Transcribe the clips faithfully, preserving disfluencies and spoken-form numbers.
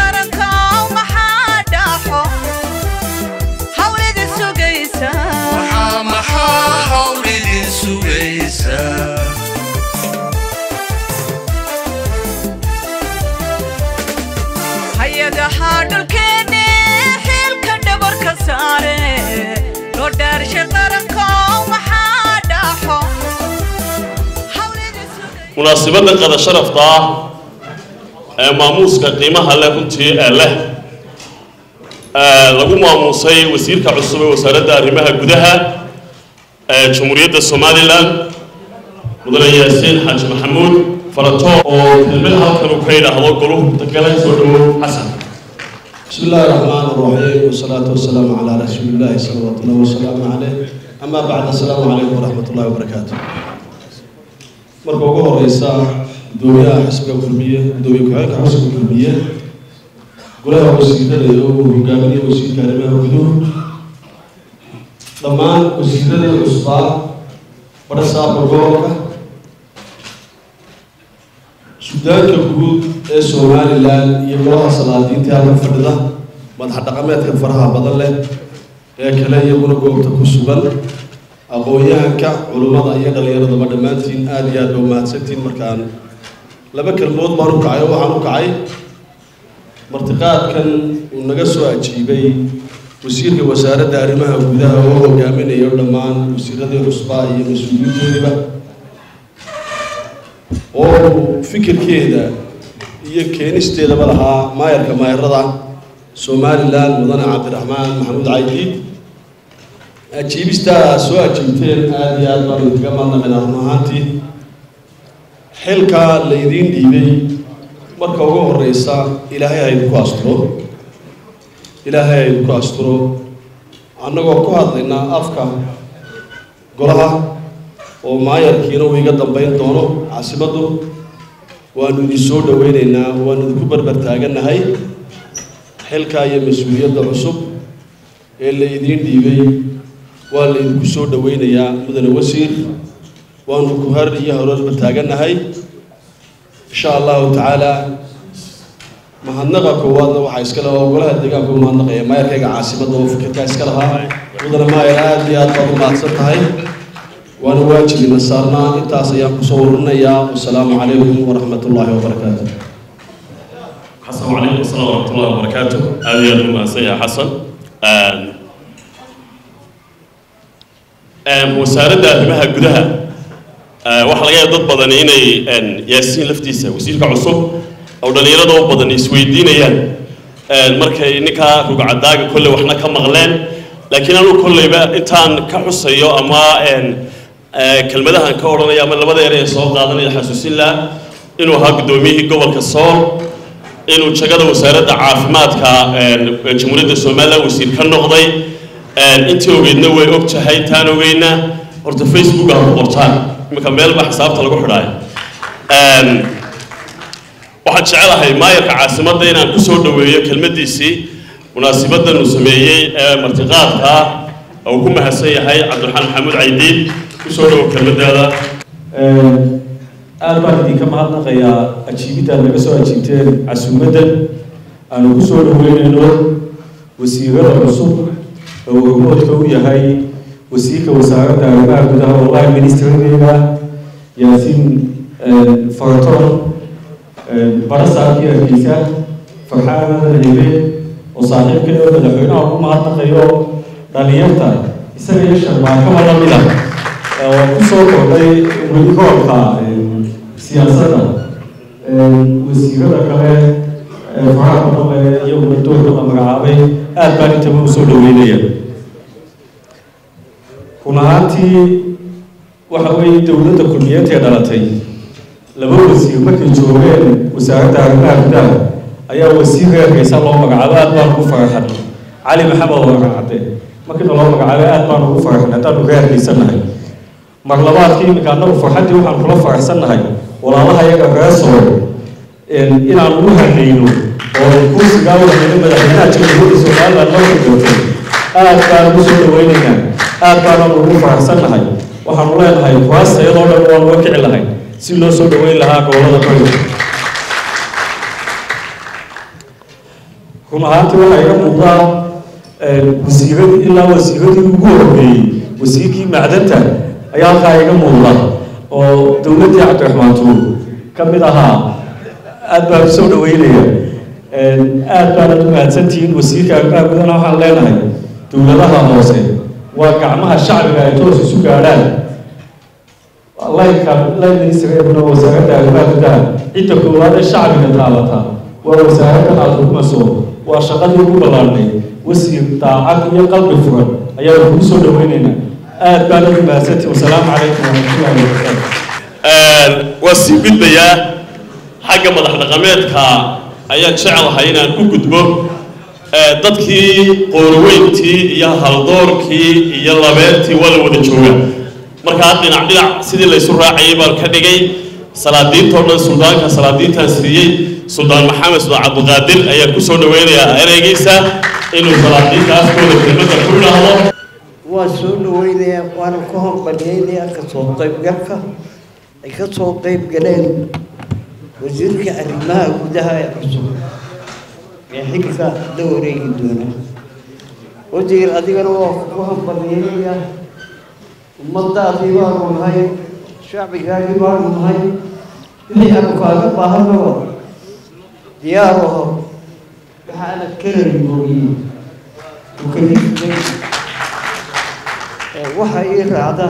مناسبة قد شرفتا ماموس كقيمة هلا كنت له لقوا ماموسي وزير كعصبة وزارة أرمها جدها جمهورية الصومالي لان مدن ياسين حاج محمود فرطو وكلمها كانوا كيدا هذا قلوب تكلم سودو حسن. بسم الله الرحمن الرحيم والصلاة والسلام على رسول الله صلى الله عليه وسلم عليه. أما بعد السلام عليكم ورحمة الله وبركاته. marka ugu horeysa dowladaha xisbiga kulmiye dowladaha xisbiga kulmiye golaha wasiirada iyo hogaamiye wasiirka arrimaha gudaha dhammaan wasiirada cusba barasaabka gobolka suudaanka guud ee Soomaaliland iyo golaha salaadiinta halka fadhida madax dhaqameedka faraha badan leh ee kale iyaguna goobta ku sugan aqoonyahanka culimada iyo dhalinyarada ma dhamaantiin aad iyo aad u mahadsantiin markaan laba kalmood baan u kacay waxaan u kacay martiqaadkan uu naga soo ajiibay wasiirka wasaaradda arrimaha gudaha oo hogaaminayo dhammaan wasiirada cusba iyo mas'uuliyiinta oo fikirkeeda iyo keenisteeda malaha maayarka maayarada Soomaaliland mudane Cabdiraxmaan Maxamuud Caydiid أجيبستا سواء جبتين هذه أدوار التجمع من المهاتي حلقة ليدين ديبي مركوه الرئيسة إلى هاي الكواسترو إلى هاي الكواسترو أنا وقعت لنا أفكار قلها وما يركينه ويقدم بين دونه عاصمته وأنو يسود ويننا وأنو كبر برتاجنا هاي حلقة هي مسؤولية العصب اللي يدين ديبي واللي كسور دوينا يا مدن وسير وأن كهر يهرج بتاجنا هاي إن شاء الله تعالى ما هنقى كوادنا وحيس كلا وقولها الدقاق ما هنقى ما يرجع عاصمة وفكر كاس كلها مدن ما يراد يا طب ما تصدق هاي وأنا واجب من صارنا التاسيا كسورنا يا والسلام عليكم ورحمة الله وبركاته. حسن عليكم السلام ورحمة الله وبركاته. هذه المؤسسة حسن. وسارد أهمها جدها وحلاقي ضد بدنيني أن ياسين لفتيسة وسير كعصب أو دليل ضد بدني سويدين يان المركي نكا رجع الداق كله وإحنا كمغلين لكن أنا كل يبقى إنتان كحصية أما أن كلمة ده كورنا يا من لبده يري صوب قادني حسوس الله إنه هاك دوميه قبل كسر إنه شجرة وسارد عافمات كجمهورية الصومال وسير كالنقضي أنت وجدنا وقت هاي تانو وينا ورد فيسبوك أو قرطان مكمل بحساب تلاقوا حراي واحد شعله هاي ما يركع عاصمة دينا كسر دوية كلمة دي سي مناسبة النسمية مرتقاتها أو كم هسية هاي عبد الرحمن محمود عيديد كسر دوية كلمة هذا أنا بعدين كم هذا قيا أشيبته أنا بس أشيبته عاصمة أنا كسر دوية إنه وسيرة الرسول وقلت له هاي وسيك وزارة الرعاية بدها والله منسترينا ياسين فرطون برسا كي أكيسا فرحان الهبي وصاحب كده بدأنا أقوم ما تخيو دليلتا يصير يشرب مع كمان ملا وصوت وضعي ونقول خا سياسة وسيرة كمان فرحان كمان يوم الدور كمان مرعابي أتبعني تمام سودوينيا كناهاتي وحوي دولة كليات يا دلتي لما وزير مكن جوهين وزارة الرعاية بدها أيها وزير رئيس الله مقعبة أتبع مفرحة علي محمد الله مقعبة مكن الله مقعبة أتبع مفرحة نتابع غير رئيسنا هاي مغلبات كي مكاننا مفرحة وحن كل فرحنا هاي ولا الله يجا رئيسه إن إن الله هنينو وكوس جاوا من المدينة تجيبوا السؤال لله يجوتين أتبع مسؤول ويننا أتبع مفرحة فرحنا هاي وحن الله هاي فاس سيدنا الله وكيل هاي سيلو سود وين لها كولا كوي run ahaantii waxaa iga muuqdaa wasiirad ilaa wasiiradii ugu horreeyey wasiirkii macdanta ayaa halkaa iga muuqda oo dowladdii cabdiraxmaan tuur ka mid ahaa aad baan usoo dhaweynaya aad baanad u mahadsantihiin wasiirka arrimaha gudana waxaan leenahay dowladaha hoose waa gacmaha shacbiga ay toos isu gaadhaan laynka laynministereebuna wasaaradda arrimaha gudaha cidda koowaad ee shacbiga taabata waa wasaaradda aad xukumayso waa shaqadii ugu ballaarnay wasiir daacad iyo qalbi furan ayaanu kugu soo dhaweynaynaa aad baanad u mahadsantihiin wasalaamu calaykum waraxmatullahi wabarakaatu waa sii gudbayaa xagga madax dhaqameedka ayaan jecelahay inaan u gudbo dadkii qoorweyntii iyo haldoorkii iyo labeertii waa la wada jooga markaa dhinac dhinac sidii la isu raacayay baan ka dhigay salaadiintoo dhan suldaanka salaadiintaan siiyey suldaan maxamed suldaan cabdiqaadir ayaan ku soo dhaweynayaa ereygiisa inuu salaadiintaas kooda kelmadda ku idhaahdo waa soo dhaweynayaa waana ku hambaliyeynayaa kasoo qaybgalka ay ka soo qayb galeen wasiirka arrimaha gudaha ee cusub ee xilka la wareegi doona wasiir adigana waa ku hambaliyeynayaa ummadaadii baanu nahay shacbigaagii baanu nahay wixii aanu kaaga baahanaba diyaar aho waxaana karari mooyey ukalifday waxa ii raacda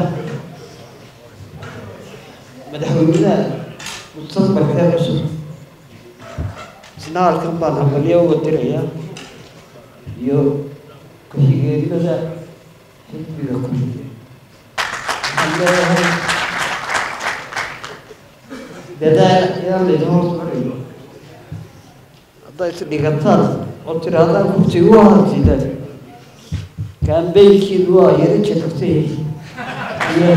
madaxweynaha mustaqbalka ee cusub isna halkan baan hambalyo uga dirayaa iyo ku-xigeenada xisbiga kulmiye waxaan leeyahay dadaal ayaan laydin hormariyo hadday is dhigataan oo tirahdaan kursi u ahansidaan kaambeynkiidu waa yaro jadagtay iyo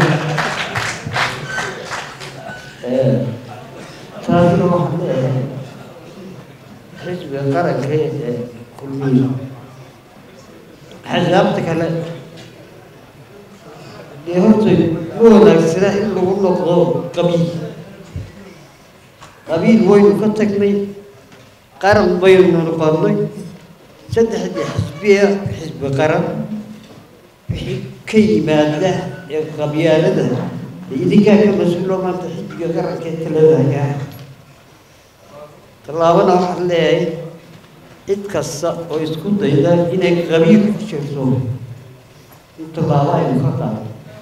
taasina waxaan leeyahay xisbiga qaranka ee kulmiye axsaabta kale dee horta ma wanaagsana in lagu noqdo qabiil qabiil waynu ka tagnay qaran baynu noqonnay saddexdii xisbiya xisbi qaran wixii ka yimaada ee qabyaalada idinkaa ka mas-uuloo maanta xisbiga qaranka ee taladahayaa tallaabana waxaan leeyahay cid kasta oo isku dayda inay qabiil ku jirto in tallaabo aynu ka qaado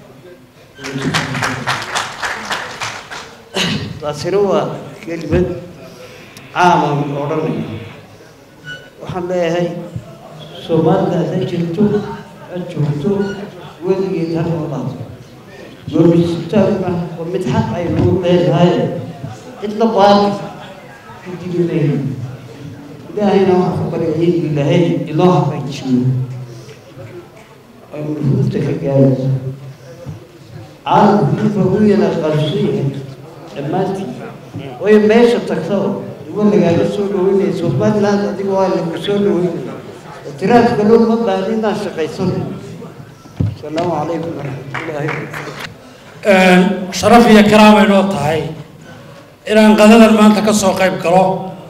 taasina waa kelimad caaman odhanaya waxaan leeyahay soomaalida hadday jirto ha joogto weligeed ha noolaato goomisitaagna waa mid xaq aynu leenahay cidla baaqi ku jiri leeyahay ilaahayna waxaan ka baryay in ilaahay inoo haqajiyo aynu runta ka gaarayso caalamku inta ugu yana qarsoyahay dhammaantii way meesha tagtaba iwa lagaaga soo dhaweynaya somaliland adiga waa lagu soo dhaweynaya itiraafka loo ma baahni inaan shaqaysano asalaamu calaykum waraxmatullaahi wabarakaatu sharaf iyo karaam ay noo tahay inaan qadadan maanta ka soo qayb galo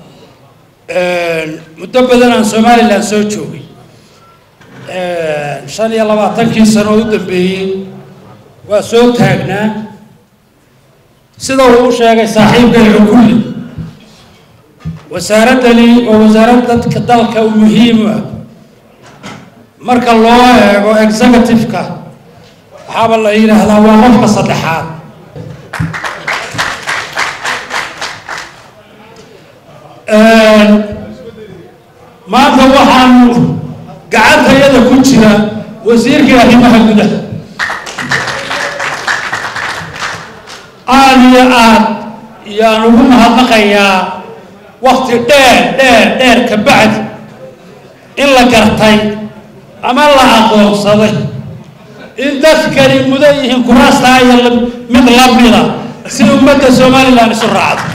muddo badan aan somaliland soo joogay shan iyo labaatankii sano u dambeeyey waa soo taagnaa sida uu u sheegay saaxiibkayga kulli wasaaraddani waa wasaarad dadka dalka u muhiim u ah marka loo eego executive-ka waxaaba la yidhaahdaa waa qofka saddexaad maanta waxaanu gacantayada ku jira wasiirkii arrimaha gudaha aad iyo aad yaan ugu mahadnaqayaa wakti dheer dheer dheer ka bacdi in la gartay ama la aqoonsaday in dadkani mudan yihiin kuraastaa iyo mid la mida si ummadda somaliland isu raacdo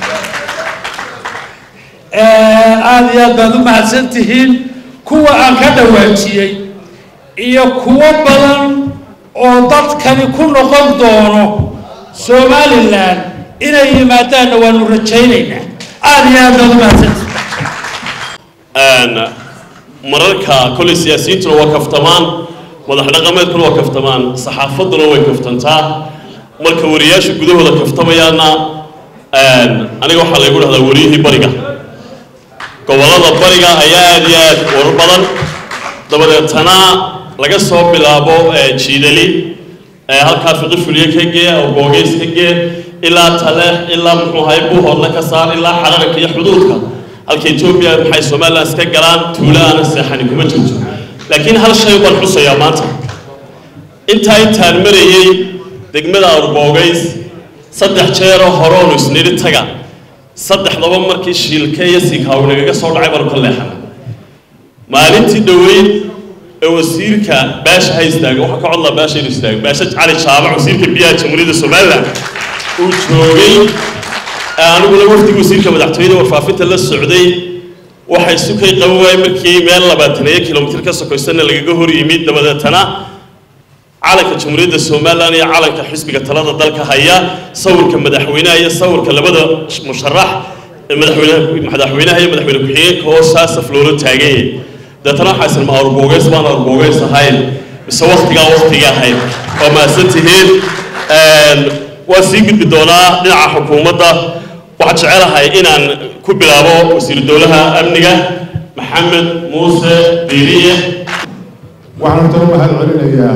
aad iyo aad baad u mahadsan tihiin kuwa aan ka dhawaajiyey iyo kuwo badan oo dadkani ku noqon doono somaliland inay yimaadaanna waanu rajaynaynaa aad iyo aad baad u mahadsantihiin أنا مرركا كل السياسيين تلو وكفتمان مدح رقمات كل وكفتمان صحافة تلو وكفتنتا مركا ورياش جذوه لكفتميانا أنا أنا جو حلا يقول هذا وريه بريقة كوالله بريقة أياد ياد وربلن دبنا تنا لقى صوب بلابو تشيدلي هالكاف قفليه كجيا أو بوجيس كجيا إلا تله إلا محايبو هلا كسار إلا حرارة كي حدودك الكيتوبيا بحي سومالا سكجران تولا أنا سحني كم تجوز لكن هالشيء بالحصة يا ماتا أنت أنت المريء دقمة أو بوجيس صدق شيرو هرونس نريد تجا صدق لو مركز شيل كيسي كاونا جالس عبر كل حنا ما أنت دوين وسيرك باش هيستاج وحكى الله باش يستاج باش على شعب وسيرك بيات مريد السومالة وشوقي أنا أقول وقت وسيرك بدحتوين وفافت الله السعودي وحيسوك يقوي مركي مال لباتنية كيلومتر كسر السنة اللي جهور يميد دبدتنا على كجمهورية السومالة أنا على كحزب كتلاذ ذلك هيا صور كمدحوينا هي صور كلا بدأ مشرح مدحوينا مدحوينا هي مدحوينا كحيك هو ساس فلورة تاجي ده ترى حسن ما أربوجيس ما أربوجيس هاي بس وقت جا وقت جا هاي وما ستهين وسيق الدولة نع حكومة واحد شعرها هاي إن كبر أبو وزير الدولة أمنية محمد موسى ديرية وعن تروح هالعلنا يا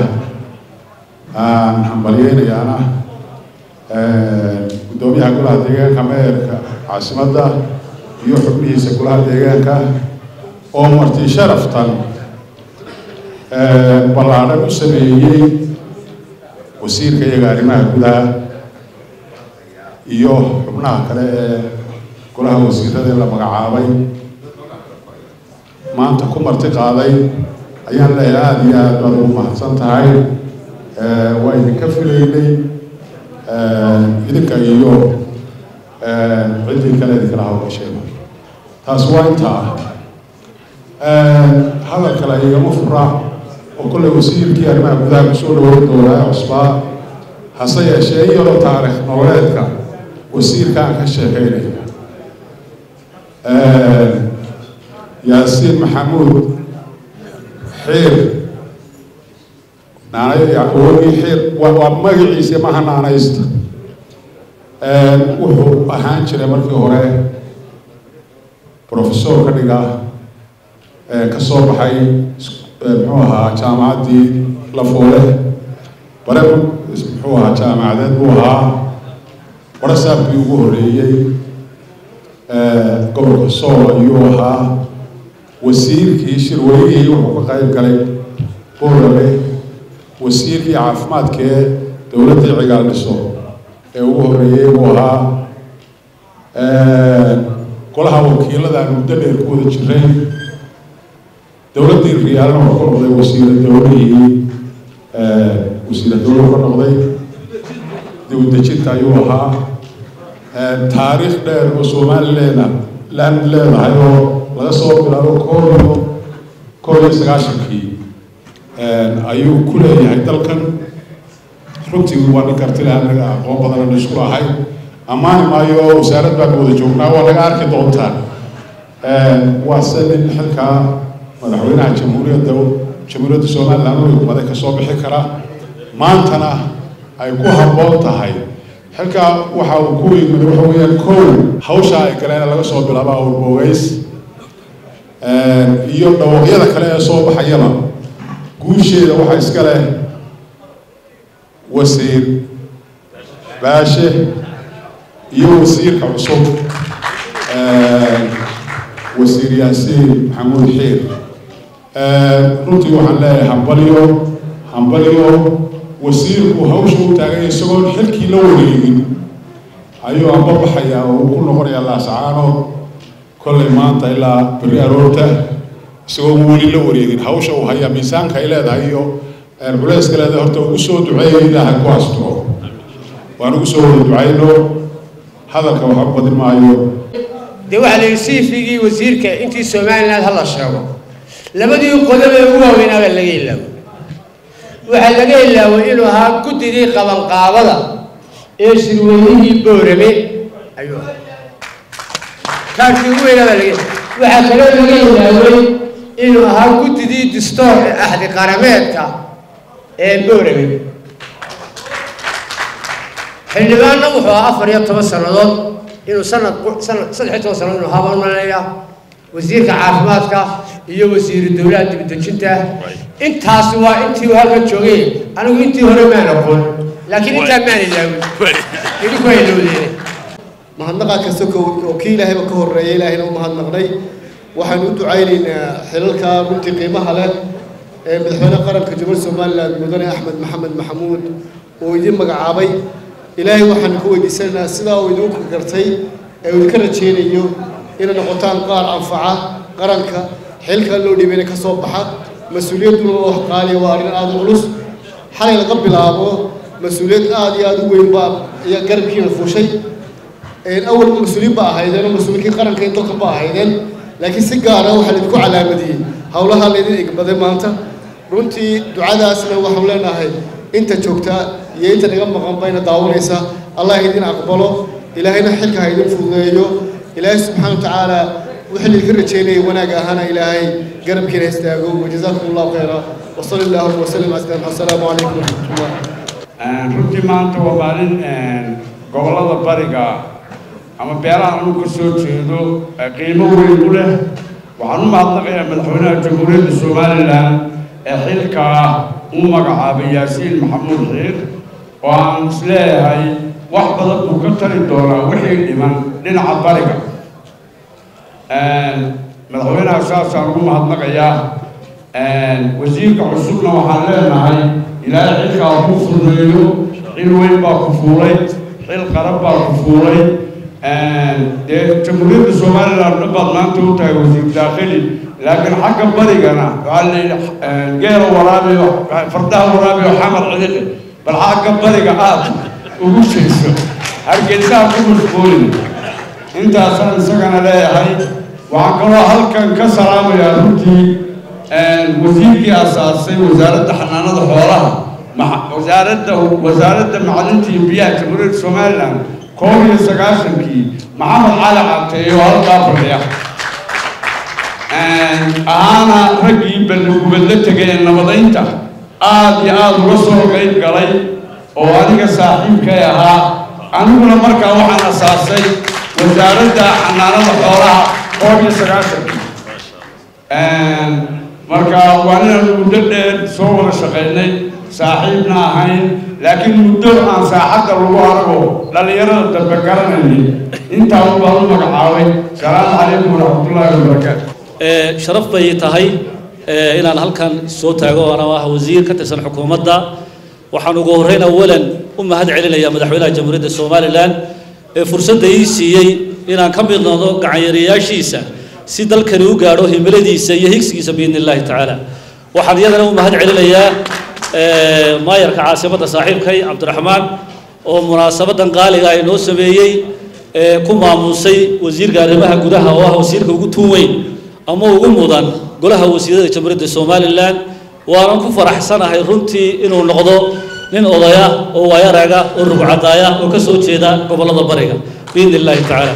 حنبليين يا أنا قدومي هقول هذيك كمير عاصمة يحبني سكول هذيك oo marti sharaftan ee ballaaran u sameeyay wasiirka iyaga arrimaha gudaha iyo xubnaha kale ee golaha wasiirada la magacaabay maanta ku marti qaaday ayaan leeyahay aad iyo aad baad u mahadsan tahay ee waa idinka filaynay ee idinka iyo ee cidii kale idinka hawshay taas waa intaa هذا الكلام يجمع فرع وكل وسيل كي أنا ما بدأ بسول ورد ولا أصبح حصي شيء ولا تاريخ نوريك وسيل كان كشيء غيره ياسين محمود حير نانا يعقوبي حير وما يعيش ما هنا يست وهو أهان شيء مركي هراء بروفيسور كنيجا كسر بحي محوها جامعة لفولة برضو محوها جامعة بوها ورساب بيوهرية قبل كسر يوها وسير كيشر ويجي وحقق قايم كلي بورلي وسير كي عفمات كي دولة العقال الصو يوهرية بوها كلها وكيلة ده مدبر كود الجرين دولة الريال وقرضي وسيلة دولية وسيلة دولة وقرضي دولة جت أيوها تاريخ ده وسومال لنا لأن لنا هيو لا صوب لا كله كل سكاشكي أيو كل يعني تلقن ركتي وانا كرتلها أنا قوم بدنا نشكر هاي أمان ما يو سيرت بقول جونا وانا عارف دونتان واسل الحكا مدحوينها جمهورية الدول جمهورية السومال لأنه يقوم ذلك صوب حكرة ما أنتنا أي كوها بولتا هاي حكا وحاو كوي من وحوية كل حوشا إكرينا لغا صوب بلابا والبوغيس يوم دوغية كلا صوب حيلا قوشي وحا إسكاله وسير باشي يو وسير كعصوب وسير ياسين محمود حير runtii waxaan leeyahay hambaliyo hambaliyo wasiirku hawsha uu taagay isagoo xilkii la wareegin ayuu amba baxayaa oo ku noqonayaa laasacaano kolley maanta ilaa beri aroorta isagoo weli la wareegin hawsha uu hayaa miisaanka ay leedahay iyo culayska leedahay horta ugu soo duceeyo ilaahay ku asturo waan ugu soo wada ducayno hadalka waxa u badin maayo dee waxaa la yidhi siifigii wasiirka intii somaliland hala sheego labadii qodob ee ugu waaweynaa baa laga ilaaway waxaa laga ilaaway inuu ahaa guddigii qabanqaabada ee shirweynihii boorame ayuu ahaa kaarkii ugu weynaa baa laga waxaa kaloo laga ilaaway inuu ahaa guddidii dastuur ee axdi qarameedka ee boorame xildhibaanna wuxuu ahaa afar iyo toban sannadood inuu sanad sanad saddex iyo toban sannadood inuu habalmanaya wasiirka caafimaadka iyo wasiiru dowlaha dibadejinta intaasi waa intii uu halkan joogay anigu intii hore maan aqoon laakiin intaa maan ilaawin idinku ay ilowdeen mahadnaqa kasta oo kii ilaahayba ka horreeyay ilaahayna u mahadnaqnay waxaanu u ducaynaynaa xilalka runtii qiimaha leh ee madaxweyne qaranka jamhuuriyadda somaliland mudane axmed maxamed maxamuud oo idin magacaabay ilaahay waxaanu ka weydiisanaynaa sidaa uu idinku gartay ee uu idinka rajaynayo inay noqotaan qaar anfaca qaranka xilka loo dhiibeyna ka soo baxa mas-uuliyadduna oo wax qaaliya waa arrin aada u culus xalay laga bilaabo mas-uuliyad aada iyo aada u weyn baa ayaa garabkiina fuushay أول مسؤولين بقى هيدين ومسؤولين قرن كين توك بقى هيدين لكن سجارة وحلي بكو علامة هؤلاء اللي دين بدل ما أنت رنتي دعاء أسمه وحولنا هاي أنت شوكتا يأنت نجم مقام بين داونيسا الله يدين أقبله إلهنا حلك هيدين فوقيه إلهي سبحانه وتعالى وحلي كل شيء وانا جاهنا إلهي قرب كنا يستاجوا وجزاكم الله خيرا وصلى الله وسلم على سيدنا السلام عليكم ورحمة الله. رنتي ما أنت وبعدين قبل هذا بريقة أما بيران أنو كسر شيء قيمة ويقوله وعنو ما أطلقه مدحونا جمهورية الصوماليلاند حيلك أمك عابي ياسين محمود خير وعن سلاح هاي وحبضت مكتر الدورة وحي لمن لنا عبارك مدحونا أساسا أنو أطلقه وزيرك عصورنا وحالينا هاي إلى حيلك أبو فرنيو حلوين باكفوري حيل قرب باكفوري جمهورية الصوماليلاند نبض ما أنت وتاي وزير داخلي لكن حق بريقنا قال لي غير ورابي فردها ورابي وحمر عليك بل حق بريقة آب وش يسوي هرجع ساعة كل سبولين أنت أصلا سكن عليه هاي وعقله هل كان كسر عام يا روتي وزيرك أساسي وزارة حنانة حوالها مع وزارة وزارة معلنتي بيها جمهورية الصوماليلاند كوريا سكاشنكي محمد علي عبتي وهالقافرية أنا رجيب بالبلدة جاي النبضينتا آدي آد وصل قيد قلي وأنا صاحب كيها أنا ولا مركا وحنا أساسي وزارة حنانة حوالها كوريا سكاشنكي مركا وأنا مدرب صور شغلني صاحبنا هاي لكن مدر عن ساحة الوارو لا يرى تذكرني أنت أول مقعاوي السلام عليكم ورحمة الله وبركاته. شرف بيتهاي إلى أن هالكان صوت عجوا أنا وزير كتسن حكومة دا وحنقولين أولا أم هذا علينا يا مدحونا جمهورية الصوماليلاند فرصة ديسي إلى أن كم ينضو قعيرياشيسا سيدل كانوا قالوا هم بلدي سيهيكس بإذن الله تعالى وحنينا أم هذا علينا يا ما يركع عاصمة صاحب كي عبد الرحمن ومناسبة قالوا إنه سبيعي كم موسى وزير قاربها جودها وها وزير كوجود توين أما وجود مدن قالها وزير جمهورية الصوماليلاند وأنا كفر أحسن هاي رنتي إنه نقضوا من قضايا ويا رجع والربع ضايا وكسوت شيدا قبل هذا بريقة بإذن الله تعالى.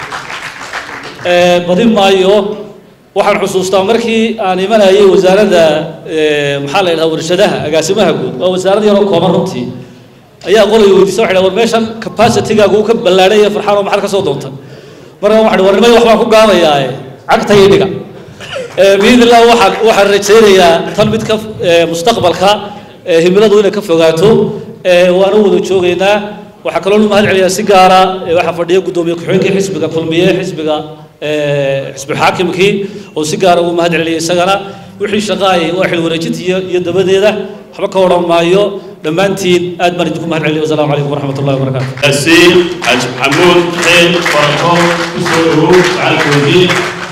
بدين ما يو waxaan xusuustaa markii aan imanayay wasaaradda maxaa la warshadaha agaasimaha guud oo wasaaradda yar oo kooban runtii ayaa qolay weydiisay waxa war meeshan capacity-gaagu ka ballaaray farxaan oo maxal ka soo doonta markaa waxa warnimada wax baan ku gaadayaa cagtay dhiga biidillah waxaan waxaan rajaynayaa tan mid ka mustaqbalka himiladu inay ka fogaato waana wada joogaynaa waxa kaloo u mahad celiyaa si gaara waxa fadhiya gudoomiye ku-xigeenka xisbiga kulmiye xisbiga حسب الحاكم كي وسجارة ومهد عليه سجارة وحي شقاي واحد ورجتي يدبده ده حبك ورا مايو لما أنتي أدمر تكون مهد عليه والسلام عليكم ورحمة الله وبركاته. السيد حاج محمود خير فرقه كسره على الكويت.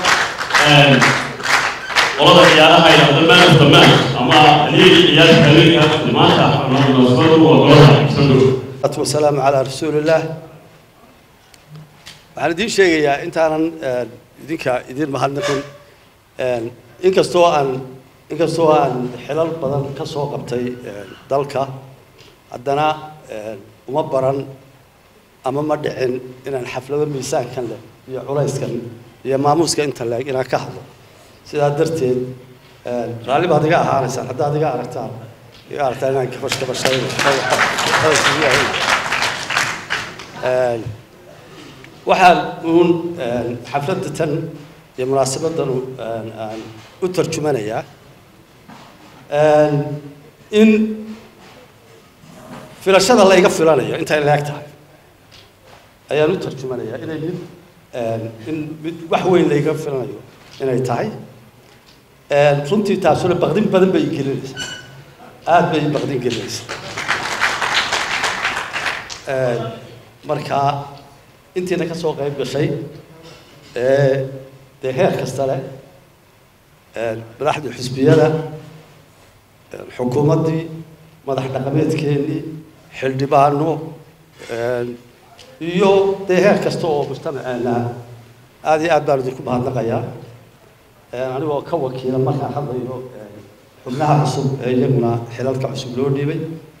والله يا أخي يا زمان زمان أما لي يا خليك ما شاء الله نصبره والله يسندره. والسلام على رسول الله. waxaan idin sheegayaa intaanan idinka idin mahadnaqin inkastoo aan inkastoo aan xilal badan ka soo qabtay dalka haddana uma baran ama ma dhicin inaan xaflado miisaankan leh iyo culayskan iyo maamuuska inta leeg inaan ka hadlo sidaa darteed raalli baad iga ahaanaysaan haddaad iga aragtaan iga aragtaan inaan kabash kabashayno waxaan uun xafladda tan iyo munaasabadan aan u tarjumanayaa in filashada la iga filanayo intay leeg tahay ayaan u tarjumanayaa inay mid in mid wax weyn la iga filanayo inay tahay runtii taasuna baqdin badan bay gelinaysaa aad bay baqdin gelinaysaa markaa intiina ka soo qayb gashay dee heer kasta leh madaxda xisbiyada xukuumaddii madax dhaqameedkeennii xildhibaano iyo dee heer kasta oo mujtamaceena aad iyo aad baan idinku mahadnaqayaa anigoo ka wakiila markaan hadlayo xubnaha cusub ee iyaguna xilalka cusub loo dhiibay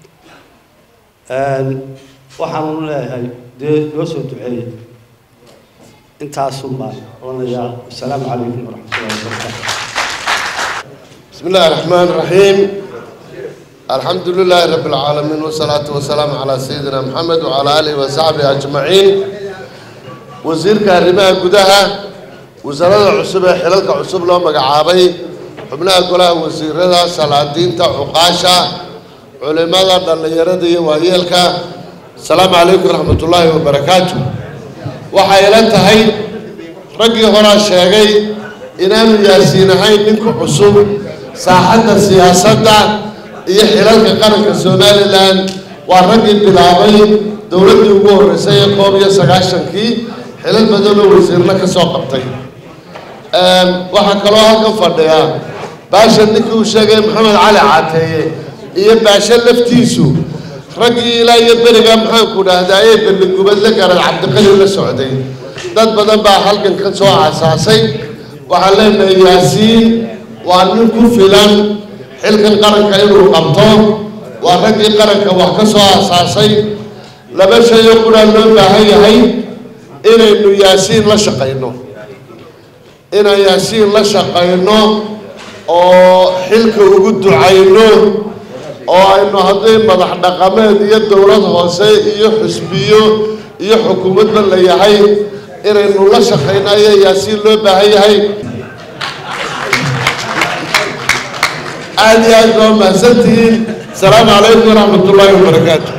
waxaanu leeyahay dee loo soo duceeyey intaasun baan odhanayaa asalaamu calaykum waraxmatullahi wabarakaatu بسم الله الرحمن الرحيم الحمد لله رب العالمين والصلاة والسلام على سيدنا محمد وعلى آله وصحبه أجمعين وزير كهرباء جدها وزارة عصبة حلالك عصب لهم مجعابي حبنا كلها وزير هذا سلادين تعقاشة علماء الله يردي وهيلك السلام عليكم ورحمة الله وبركاته وحيلات هاي رجي هنا شيء إنام ياسين هاي منكم عصب ساحة السياسة هي حلالك قرن السومالي الآن والرجل بالعبي دولة الجمهور رئيسية قومية سجاشن كي حلال بدل وزير لك ساقطين وحكلوها كفرديا باشا نكو شاقي محمد علي عاتيه هي باشا لفتيسو رجل لا يبرق محمد كنا هدايه بالنقوبات لك على عبد القادر السعودي داد بدن بقى حلقا كان سواء اساسي وحلالنا ياسين وأنكم فلان حلق القرن كأنه قبطان والرجل قرن كوحكسوا أساسي لبش يقول اللون هاي هاي إن إنه ياسين لا شقينه إن ياسين لا شقينه أو حلق وجود عينه أو إنه هذين مدح نقمات يدورات هوسي يحسبيه يحكومة اللي هاي إن إنه لا شقينه ياسين لون هاي هاي عادي أنكم أحسنتين السلام عليكم ورحمة الله وبركاته